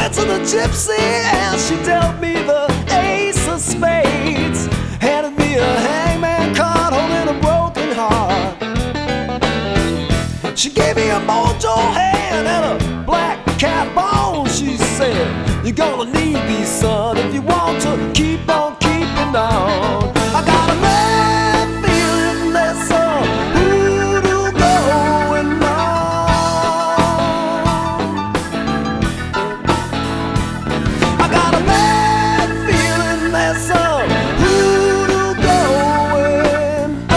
went to the gypsy and she dealt me the ace of spades, handed me a hangman card holding a broken heart. She gave me a mojo hand and a black cat bone. She said, you're gonna need these, son, if you want to keep on keeping on. I got a bad feeling there's some voodoo going on. I got a bad feeling there's some voodoo going on.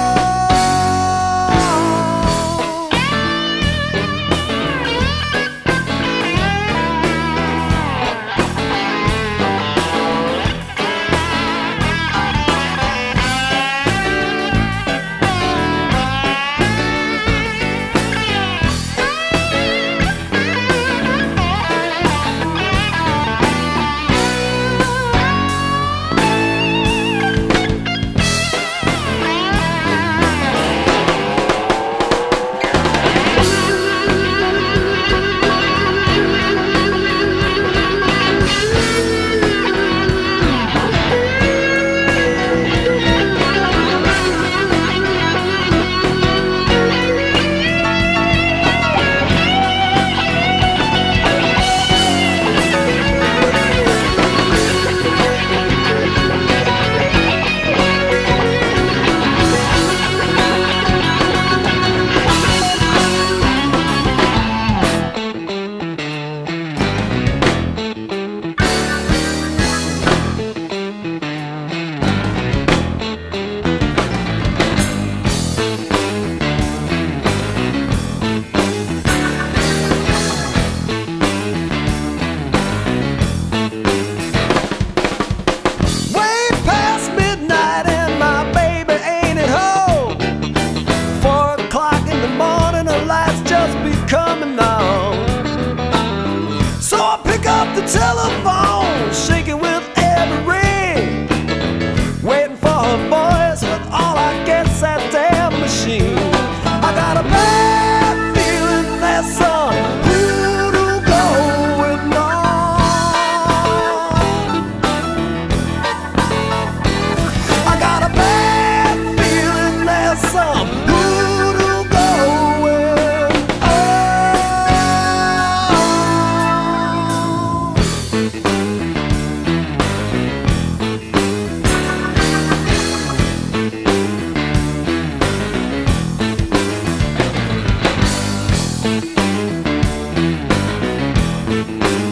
The telephone shaking with every ring, waiting for her voice, but all I get's that damn machine. I got a bad feeling there's some voodoo going on. I got a bad feeling there's some voodoo going on.